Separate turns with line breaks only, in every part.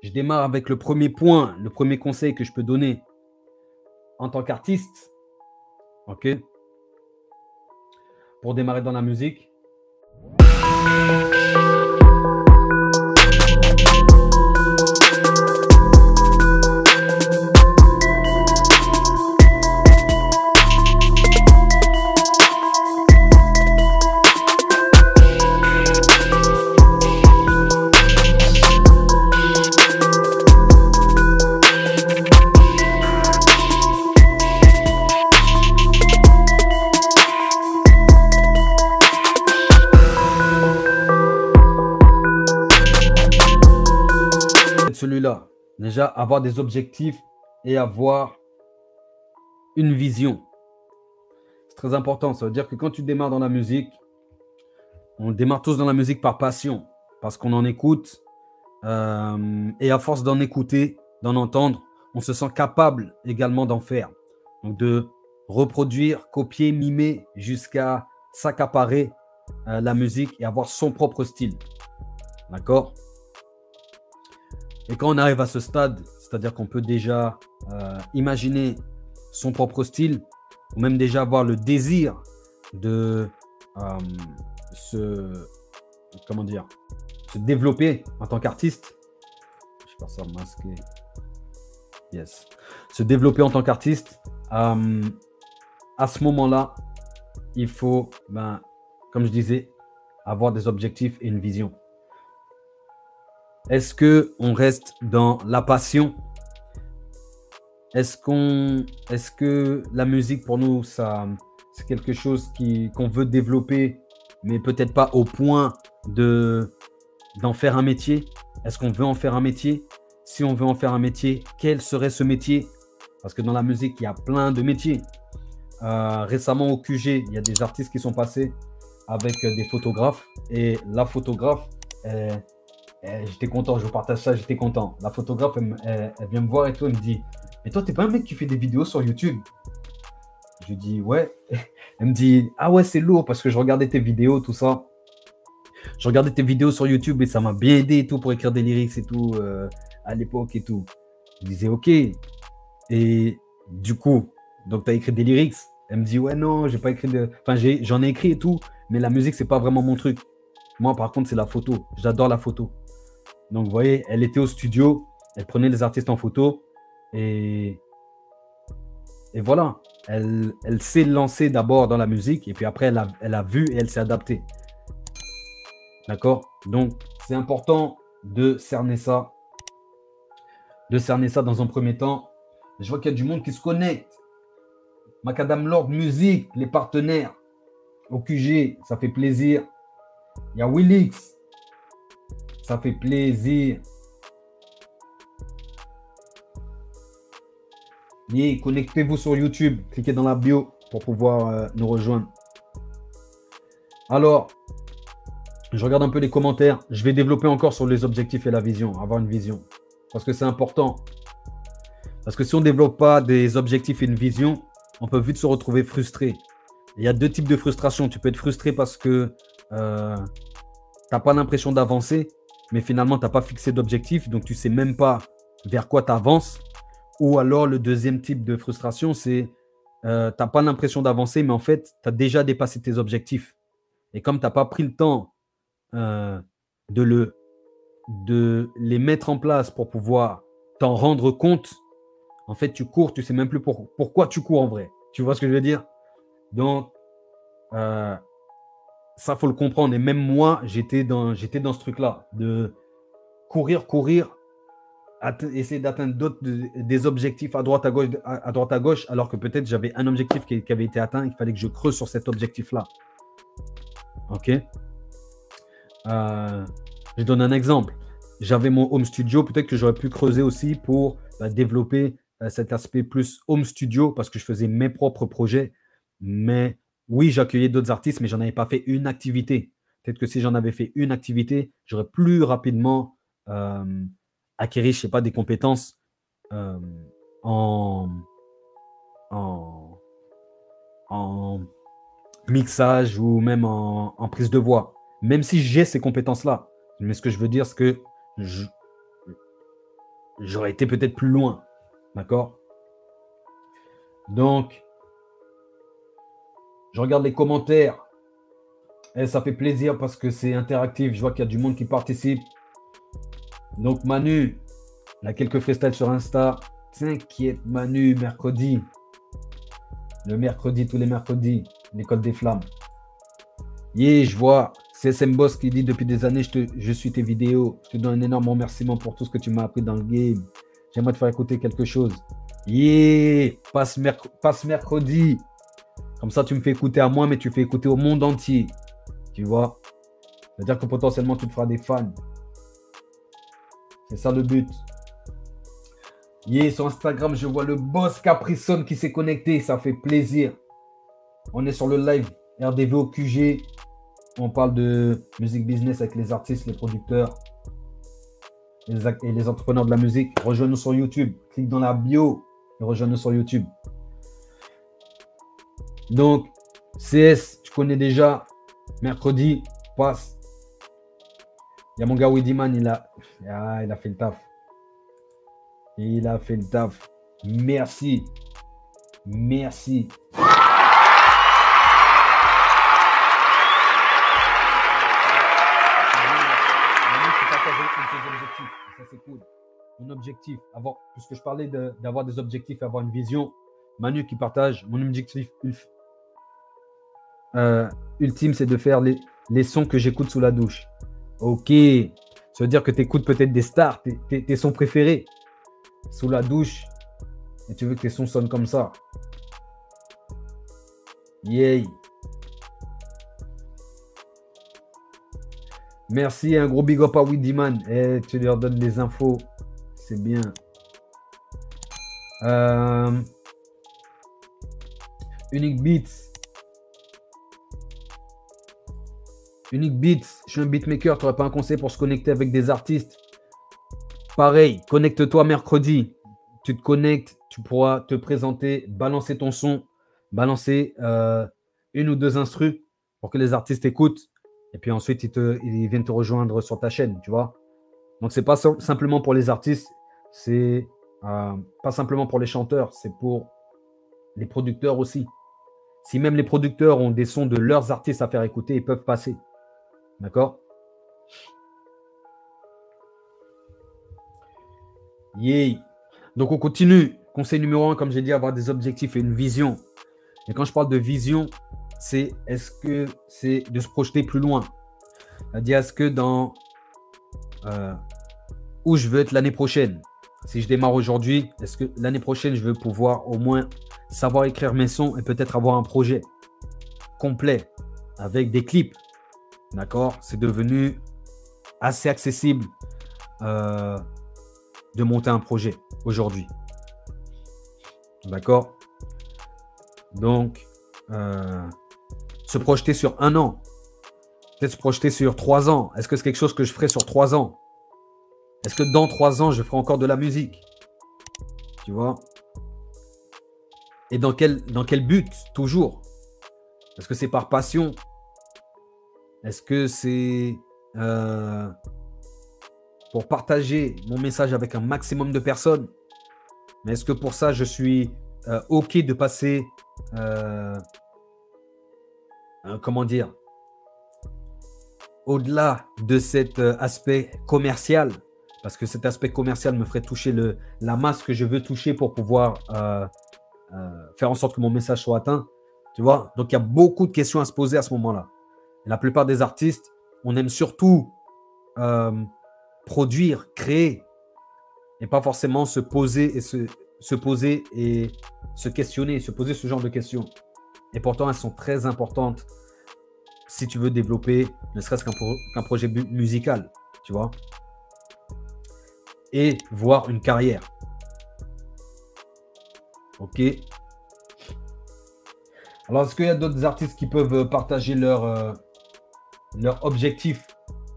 je démarre avec le premier point, le premier conseil que je peux donner en tant qu'artiste, ok, pour démarrer dans la musique. Celui-là, déjà avoir des objectifs et avoir une vision. C'est très important. Ça veut dire que quand tu démarres dans la musique, on démarre tous dans la musique par passion, parce qu'on en écoute et à force d'en écouter, d'en entendre, on se sent capable également d'en faire. Donc de reproduire, copier, mimer jusqu'à s'accaparer la musique et avoir son propre style. D'accord ? Et quand on arrive à ce stade, c'est-à-dire qu'on peut déjà imaginer son propre style, ou même déjà avoir le désir de se développer en tant qu'artiste. Je vais faire ça masqué. Yes. Se développer en tant qu'artiste. À ce moment-là, il faut, comme je disais, avoir des objectifs et une vision. Est-ce qu'on reste dans la passion? Est-ce que la musique, pour nous, c'est quelque chose qu'on veut développer, mais peut-être pas au point d'en faire un métier? Est-ce qu'on veut en faire un métier? Si on veut en faire un métier, quel serait ce métier? Parce que dans la musique, il y a plein de métiers. Récemment, au QG, il y a des artistes qui sont passés avec des photographes. Et la photographe... j'étais content, je vous partage ça, j'étais content. La photographe, elle vient me voir et tout, elle me dit « Mais toi, t'es pas un mec qui fait des vidéos sur YouTube ?» Je lui dis « Ouais. » Elle me dit « Ah ouais, c'est lourd parce que je regardais tes vidéos, tout ça. Je regardais tes vidéos sur YouTube et ça m'a bien aidé et tout pour écrire des lyrics et tout à l'époque et tout. » Je disais « Ok. » Et du coup, donc tu as écrit des lyrics? Elle me dit « Ouais, non, j'ai pas écrit de... Enfin, j'en ai écrit et tout, mais la musique, c'est pas vraiment mon truc. Moi, par contre, c'est la photo. J'adore la photo. » Donc, vous voyez, elle était au studio, elle prenait les artistes en photo et voilà. Elle s'est lancée d'abord dans la musique et puis après, elle a vu et elle s'est adaptée. D'accord? Donc, c'est important de cerner ça. De cerner ça dans un premier temps. Je vois qu'il y a du monde qui se connecte. Macadam Lord Musique, les partenaires au QG, ça fait plaisir. Il y a Willix. Ça fait plaisir. Et connectez-vous sur YouTube. Cliquez dans la bio pour pouvoir nous rejoindre. Alors, je regarde un peu les commentaires. Je vais développer encore sur les objectifs et la vision. Avoir une vision. Parce que c'est important. Parce que si on ne développe pas des objectifs et une vision, on peut vite se retrouver frustré. Il y a deux types de frustration. Tu peux être frustré parce que tu n'as pas l'impression d'avancer. Mais finalement, tu n'as pas fixé d'objectif, donc tu ne sais même pas vers quoi tu avances. Ou alors, le deuxième type de frustration, c'est tu n'as pas l'impression d'avancer, mais en fait, tu as déjà dépassé tes objectifs. Et comme tu n'as pas pris le temps de les mettre en place pour pouvoir t'en rendre compte, en fait, tu cours, tu ne sais même plus pourquoi tu cours en vrai. Tu vois ce que je veux dire? Donc, ça, faut le comprendre. Et même moi, j'étais dans ce truc-là, de courir, essayer d'atteindre des objectifs à droite, à gauche, alors que peut-être j'avais un objectif qui avait été atteint, il fallait que je creuse sur cet objectif-là. Ok? Je donne un exemple. J'avais mon home studio, peut-être que j'aurais pu creuser aussi pour développer cet aspect plus home studio, parce que je faisais mes propres projets, mais oui, j'accueillais d'autres artistes, mais j'en avais pas fait une activité. Peut-être que si j'en avais fait une activité, j'aurais plus rapidement acquérir, je sais pas, des compétences en mixage ou même en prise de voix. Même si j'ai ces compétences-là. Mais ce que je veux dire, c'est que j'aurais été peut-être plus loin. D'accord? Donc, je regarde les commentaires. Et ça fait plaisir parce que c'est interactif. Je vois qu'il y a du monde qui participe. Donc, Manu, il y a quelques freestyles sur Insta. T'inquiète, Manu, mercredi. Le mercredi, tous les mercredis, l'école des flammes. Yeah, je vois CSM Boss qui dit depuis des années, je suis tes vidéos. Je te donne un énorme remerciement pour tout ce que tu m'as appris dans le game. J'aimerais te faire écouter quelque chose. Yeah, passe mercredi. Comme ça, tu me fais écouter à moi, mais tu fais écouter au monde entier. Tu vois? C'est-à-dire que potentiellement, tu te feras des fans. C'est ça le but. Yeah, sur Instagram, je vois le boss Caprison qui s'est connecté. Ça fait plaisir. On est sur le live RDV au QG. On parle de musique business avec les artistes, les producteurs et les entrepreneurs de la musique. Rejoins-nous sur YouTube. Clique dans la bio et rejoins-nous sur YouTube. Donc, CS, tu connais déjà. Mercredi, passe. Il y a mon gars Widiman, il a fait le taf. Il a fait le taf. Merci. Merci. Ça, c'est cool. Mon objectif, puisque je parlais d'avoir des objectifs, avoir une vision. Manu qui partage, mon objectif ultime, c'est de faire les sons que j'écoute sous la douche. Ok. Ça veut dire que tu écoutes peut-être des stars, tes sons préférés sous la douche. Et tu veux que tes sons sonnent comme ça. Yay. Merci, un gros big up à Widiman. Et tu leur donnes des infos. C'est bien. Unique Beats. Unique Beats. Je suis un beatmaker. Tu n'aurais pas un conseil pour se connecter avec des artistes? Pareil, connecte-toi mercredi. Tu te connectes, tu pourras te présenter, balancer ton son, balancer une ou deux instrus pour que les artistes écoutent. Et puis ensuite, ils viennent te rejoindre sur ta chaîne, tu vois. Donc, ce n'est pas simplement pour les artistes, c'est pas simplement pour les chanteurs, c'est pour les producteurs aussi. Si même les producteurs ont des sons de leurs artistes à faire écouter, ils peuvent passer. D'accord? Yeah. Donc, on continue. Conseil numéro 1, comme j'ai dit, avoir des objectifs et une vision. Et quand je parle de vision, est-ce que c'est de se projeter plus loin? C'est-à-dire, est-ce que dans où je veux être l'année prochaine? Si je démarre aujourd'hui, est-ce que l'année prochaine, je veux pouvoir au moins savoir écrire mes sons et peut-être avoir un projet complet avec des clips? D'accord? C'est devenu assez accessible de monter un projet aujourd'hui. D'accord? Donc, se projeter sur 1 an, peut-être se projeter sur 3 ans. Est-ce que c'est quelque chose que je ferai sur 3 ans? Est-ce que dans 3 ans, je ferai encore de la musique? Tu vois? Et dans quel but, toujours? Est-ce que c'est par passion? Est-ce que c'est pour partager mon message avec un maximum de personnes? Mais est-ce que pour ça, je suis OK de passer, comment dire, au-delà de cet aspect commercial? Parce que cet aspect commercial me ferait toucher la masse que je veux toucher pour pouvoir faire en sorte que mon message soit atteint. Tu vois? Donc, il y a beaucoup de questions à se poser à ce moment-là. Et la plupart des artistes, on aime surtout produire, créer, et pas forcément se poser et se poser et se questionner, se poser ce genre de questions. Et pourtant, elles sont très importantes si tu veux développer ne serait-ce qu'un projet musical, tu vois, et voir une carrière. Ok. Alors, est-ce qu'il y a d'autres artistes qui peuvent partager leur objectif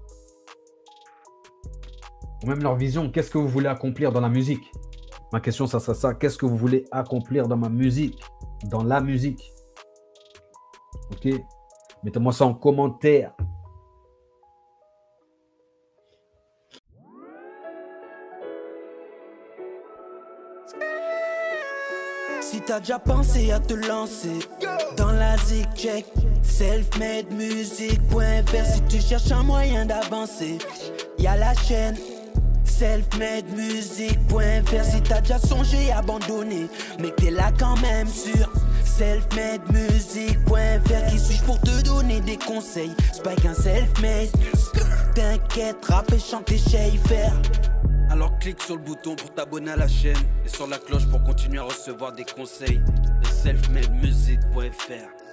ou même leur vision? Qu'est-ce que vous voulez accomplir dans la musique? Ma question, ça sera ça. Qu'est-ce que vous voulez accomplir dans ma musique? Dans la musique? Ok. Mettez-moi ça en commentaire.
Si t'as déjà pensé à te lancer dans la zig check, selfmademusic.fr. Si tu cherches un moyen d'avancer, y'a la chaîne selfmademusic.fr. Si t'as déjà songé à abandonner, mais que t'es là quand même sur selfmademusic.fr. Qui suis-je pour te donner des conseils? C'est pas qu'un self-made. T'inquiète, rap et chanter, faire.
Alors clique sur le bouton pour t'abonner à la chaîne et sur la cloche pour continuer à recevoir des conseils de selfmademusic.fr.